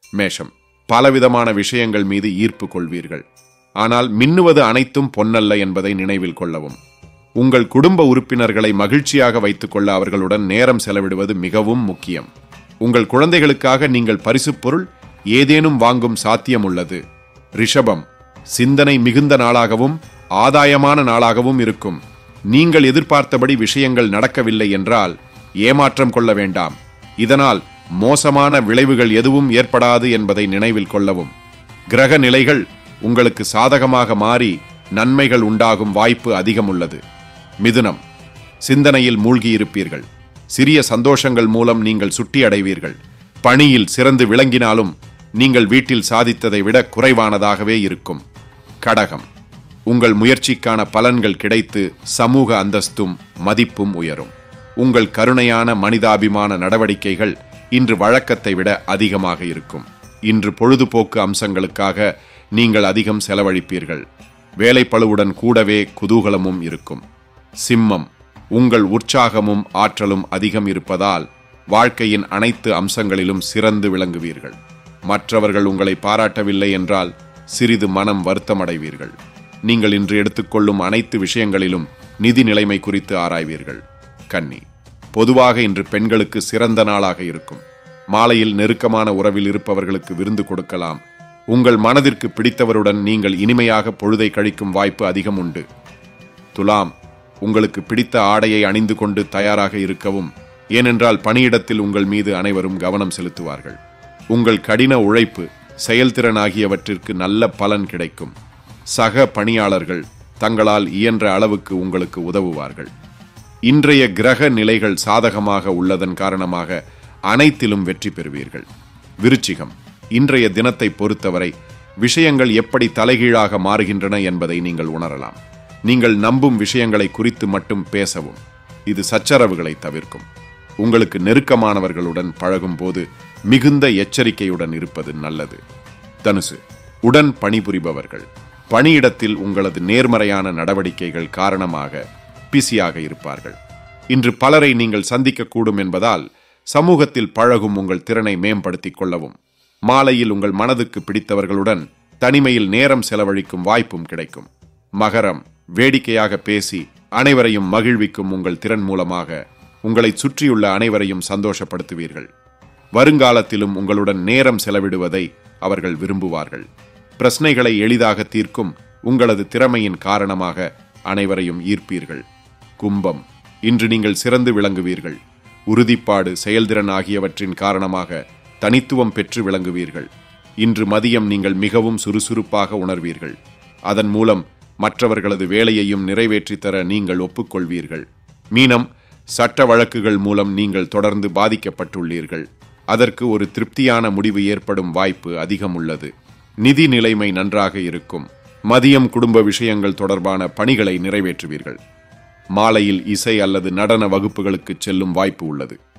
மேஷம், பலவிதமான விஷயங்கள் மீது ஈர்ப்பு கொள்வீர்கள். ஆனால் மின்னுவது அனைத்தும் பொன்னல்ல என்பதை நினைவில் கொள்ளவும். உங்கள் குடும்ப உறுப்பினர்களை மகிழ்ச்சியாக வைத்துக் கொள்ள அவர்களுடன் நேரம் செலவிடுவது மிகவும் முக்கியம். உங்கள் குழந்தைகளுக்காக நீங்கள் பரிசுப் பொருள் ஏதேனும் வாங்கும் சாத்தியம் உள்ளது. ரிஷபம், சிந்தனை மிகுந்த நாளாகவும் ஆதாயமான நாளாகவும் இருக்கும். நீங்கள் எதிர்பார்த்தபடி விஷயங்கள் நடக்கவில்லை என்றால் ஏமாற்றம் கொள்ள வேண்டாம். இதனால் மோசமான விளைவுகள் எதுவும் ஏற்படாது என்பதை நினைவில் கொள்ளவும். கிரக நிலைகள் உங்களுக்கு சாதகமாக மாறி நன்மைகள் உண்டாகும் வாய்ப்பு அதிகம் உள்ளது. மிதுனம், சிந்தனையில் மூழ்கியிருப்பீர்கள். சிறிய சந்தோஷங்கள் மூலம் நீங்கள் சுட்டி அடைவீர்கள். பணியில் சிறந்து விளங்கினாலும் நீங்கள் வீட்டில் சாதித்ததை விட குறைவானதாகவே இருக்கும். கடகம், உங்கள் முயற்சிக்கான பலன்கள் கிடைத்து சமூக அந்தஸ்தும் மதிப்பும் உயரும். உங்கள் கருணையான மனிதாபிமான நடவடிக்கைகள் இன்று வழக்கத்தை விட அதிகமாக இருக்கும். இன்று பொழுதுபோக்கு அம்சங்களுக்காக நீங்கள் அதிகம் செலவழிப்பீர்கள். வேலைப்பளுவுடன் கூடவே குதூகலமும் இருக்கும். சிம்மம், உங்கள் உற்சாகமும் ஆற்றலும் அதிகம் இருப்பதால் வாழ்க்கையின் அனைத்து அம்சங்களிலும் சிறந்து விளங்குவீர்கள். மற்றவர்கள் உங்களை பாராட்டவில்லை என்றால் சிறிது மனம் வருத்தமடைவீர்கள். நீங்கள் இன்று எடுத்துக்கொள்ளும் அனைத்து விஷயங்களிலும் நிதி நிலைமை குறித்து ஆராய்வீர்கள். கன்னி, பொதுவாக இன்று பெண்களுக்கு சிறந்த நாளாக இருக்கும். மாலையில் நெருக்கமான உறவில் இருப்பவர்களுக்கு விருந்து கொடுக்கலாம். உங்கள் மனதிற்கு பிடித்தவருடன் நீங்கள் இனிமையாக பொழுதை கழிக்கும் வாய்ப்பு அதிகம் உண்டு. துலாம், உங்களுக்கு பிடித்த ஆடையை அணிந்து கொண்டு தயாராக இருக்கவும். ஏனென்றால் பணியிடத்தில் உங்கள் மீது அனைவரும் கவனம் செலுத்துவார்கள். உங்கள் கடின உழைப்பு, செயல்திறன் ஆகியவற்றிற்கு நல்ல பலன் கிடைக்கும். சக பணியாளர்கள் தங்களால் இயன்ற அளவுக்கு உங்களுக்கு உதவுவார்கள். இன்றைய கிரக நிலைகள் சாதகமாக உள்ளதன் காரணமாக அனைத்திலும் வெற்றி பெறுவீர்கள். விருச்சிகம், இன்றைய தினத்தை பொறுத்தவரை விஷயங்கள் எப்படி தலைகீழாக மாறுகின்றன என்பதை நீங்கள் உணரலாம். நீங்கள் நம்பும் விஷயங்களை குறித்து மட்டும் பேசவும். இது சச்சரவுகளை தவிர்க்கும். உங்களுக்கு நெருக்கமானவர்களுடன் பழகும் போது மிகுந்த எச்சரிக்கையுடன் இருப்பது நல்லது. தனுசு, உடன் பணிபுரிபவர்கள் பணியிடத்தில் உங்களது நேர்மறையான நடவடிக்கைகள் காரணமாக பிஸியாக இருப்பார்கள். இன்று பலரை நீங்கள் சந்திக்கக்கூடும் என்பதால் சமூகத்தில் பழகும் உங்கள் திறனை மேம்படுத்திக் கொள்ளவும். மாலையில் உங்கள் மனதுக்கு பிடித்தவர்களுடன் தனிமையில் நேரம் செலவழிக்கும் வாய்ப்பும் கிடைக்கும். மகரம், வேடிக்கையாக பேசி அனைவரையும் மகிழ்விக்கும் உங்கள் திறன் மூலமாக உங்களை சுற்றியுள்ள அனைவரையும் சந்தோஷப்படுத்துவீர்கள். வருங்காலத்திலும் உங்களுடன் நேரம் செலவிடுவதை அவர்கள் விரும்புவார்கள். பிரச்சனைகளை எளிதாக தீர்க்கும் உங்களது திறமையின் காரணமாக அனைவரையும் ஈர்ப்பீர்கள். கும்பம், இன்று நீங்கள் சிறந்து விளங்குவீர்கள். உறுதிப்பாடு, செயல்திறன் ஆகியவற்றின் காரணமாக தனித்துவம் பெற்று விளங்குவீர்கள். இன்று மதியம் நீங்கள் மிகவும் சுறுசுறுப்பாக உணர்வீர்கள். அதன் மூலம் மற்றவர்களது வேலையையும் நிறைவேற்றித்தர நீங்கள் ஒப்புக்கொள்வீர்கள். மீனம், சட்ட வழக்குகள் மூலம் நீங்கள் தொடர்ந்து பாதிக்கப்பட்டுள்ளீர்கள். அதற்கு ஒரு திருப்தியான முடிவு ஏற்படும் வாய்ப்பு அதிகம் உள்ளது. நிதி நிலைமை நன்றாக இருக்கும். மதியம் குடும்ப விஷயங்கள் தொடர்பான பணிகளை நிறைவேற்றுவீர்கள். மாலையில் இசை அல்லது நடன வகுப்புகளுக்கு செல்லும் வாய்ப்பு உள்ளது.